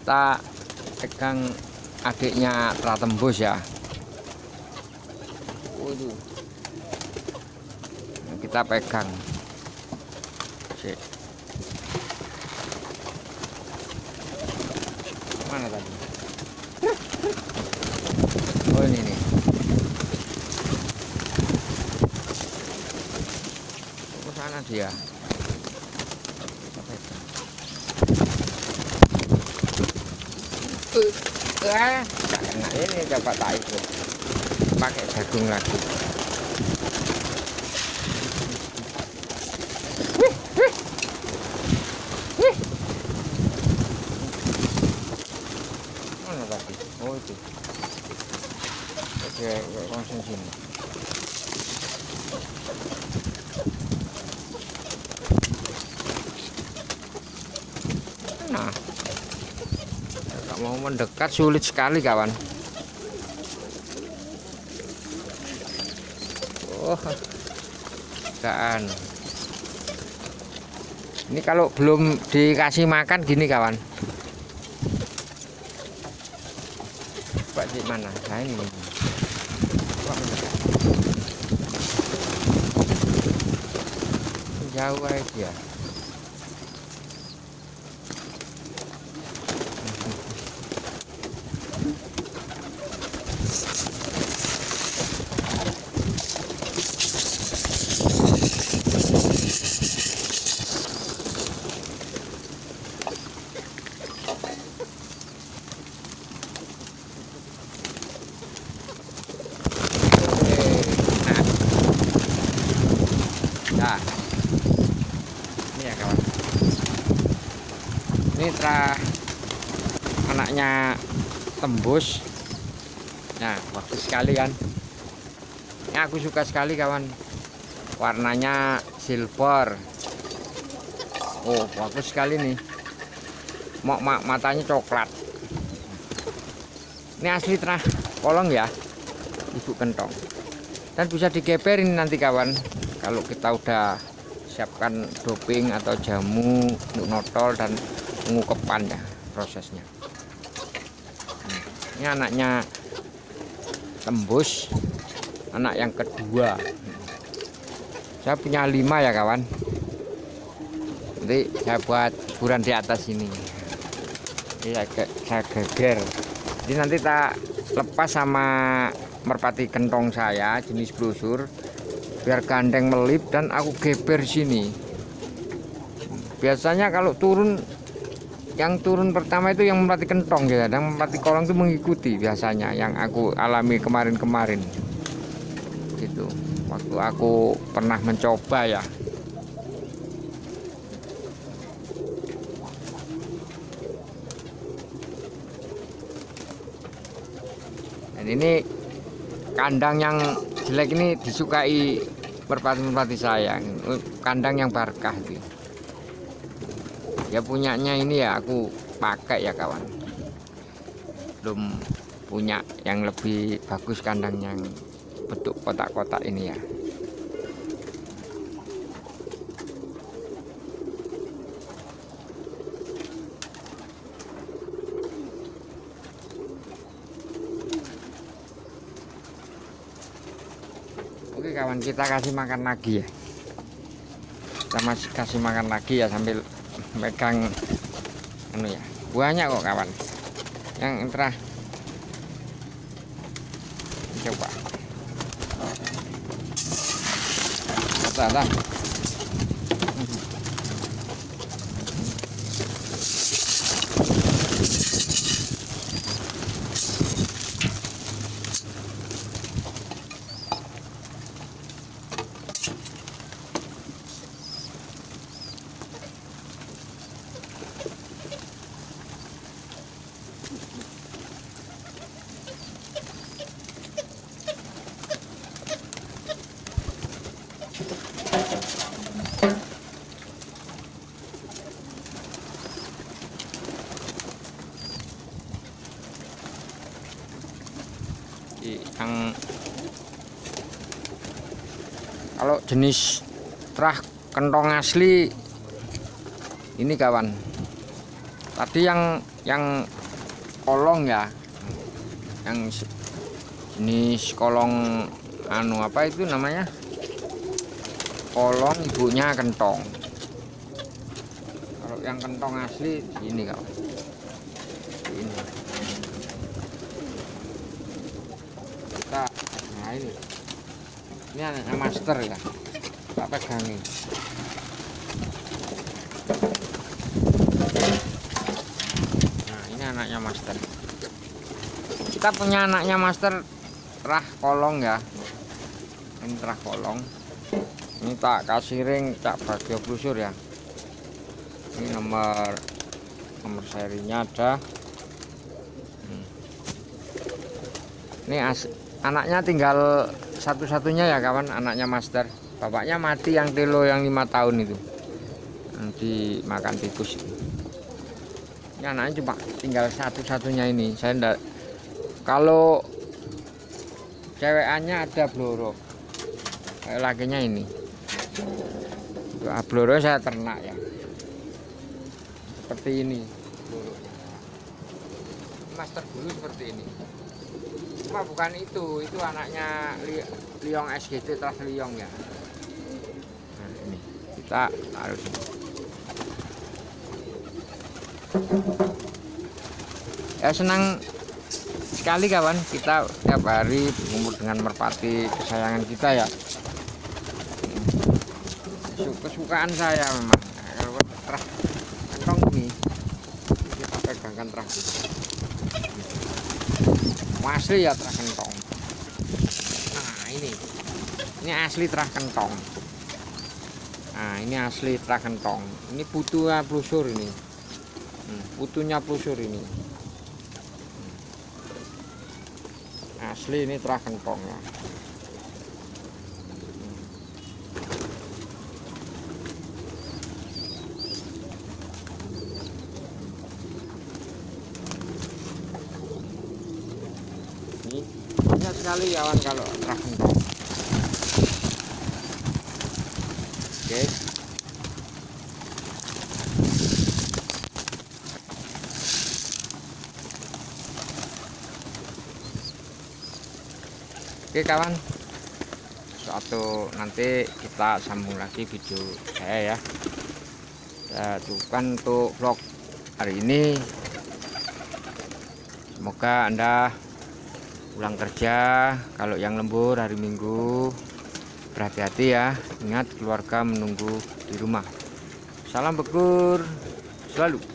kita pegang adiknya terah tembus ya. Waduh. Kita pegang. Sik. Mana tadi? Oh ini nih. Ke sana dia. Nah ini coba tak ikut. Pakai jagung lagi. Mana tadi? Oh itu. Oke, langsung sini. Nah, kalau mau mendekat sulit sekali kawan. Oh, kan. Ini kalau belum dikasih makan gini kawan. Pak di mana? Nah ini. Jauh aja. Nah, ini ya kawan. Ini terah anaknya tembus. Nah, bagus sekali kan. Ini aku suka sekali kawan. Warnanya silver. Oh, bagus sekali nih. Matanya coklat. Ini asli terah kolong ya, ibu kentong. Dan bisa digeberin nanti kawan. Kalau kita udah siapkan doping atau jamu untuk notol dan pengukepan ya prosesnya. Ini anaknya tembus, anak yang kedua. Saya punya 5 ya kawan. Nanti saya buat hiburan di atas ini. Ini saya geger. Jadi nanti tak lepas sama merpati kentong saya jenis brosur. Biar gandeng melip dan aku geber sini. Biasanya kalau turun, yang turun pertama itu yang merpati kentong ya, dan merpati kolong itu mengikuti biasanya yang aku alami kemarin-kemarin. Gitu. Waktu aku pernah mencoba ya. Dan ini kandang yang jelek ini disukai merpati-merpati saya, kandang yang barkah itu. Ya punyanya ini ya aku pakai ya kawan. Belum punya yang lebih bagus kandang yang bentuk kotak-kotak ini ya. Oke kawan, kita kasih makan lagi ya. Kita masih kasih makan lagi ya sambil megang anu ya. Banyak kok kawan. Yang terah. Coba. Salah. Yang kalau jenis terah kentong asli ini kawan, Tadi yang kolong ya, yang jenis kolong anu apa itu namanya, kolong ibunya kentong. Kalau yang kentong asli ini kawan, ini kita, nah ini anaknya master ya, tak pegangin. Nah ini anaknya master, kita punya anaknya master terah kolong ya, ini terah kolong. Ini tak kasih ring, tak bagio plusur ya. Ini nomor serinya ada. Ini anaknya tinggal satu-satunya ya kawan, anaknya master. Bapaknya mati yang telo yang 5 tahun itu, yang dimakan tikus itu. Ini anaknya cuma tinggal satu-satunya ini. Saya enggak, kalau cewekannya ada bloro, lakinya ini. Bloro saya ternak ya, seperti ini bloronya. Master dulu seperti ini, cuma bukan itu anaknya liong SGT terus liong ya. Nah ini kita harus ya, senang sekali kawan, kita tiap hari berkumpul dengan merpati kesayangan kita ya. Kesukaan saya memang. Kalau terah kentong ini kita pegangkan terah gitu. Asli ya terah kentong. Nah ini asli terah kentong. Nah ini asli terah kentong. Ini putunya plusur ini. Putunya plusur ini. Asli ini terah kentong ya. Ini banyak sekali kawan kalau terah kentong. Oke. Oke kawan, suatu nanti kita sambung lagi video saya ya. Ya cukupan untuk vlog hari ini. Semoga Anda pulang kerja, kalau yang lembur hari Minggu berhati-hati ya. Ingat keluarga menunggu di rumah. Salam bekur selalu.